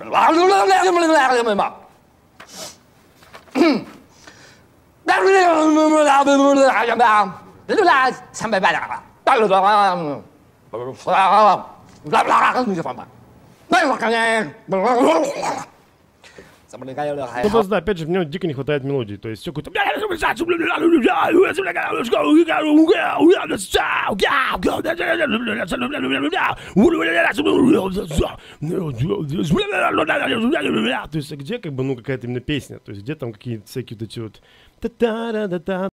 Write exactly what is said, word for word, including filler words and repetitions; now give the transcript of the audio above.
Ну просто, да, опять же, мне дико не хватает мелодии. То есть все какое-то... То есть где как бы, ну, какая-то именно песня? То есть где там какие-то всякие вот эти вот...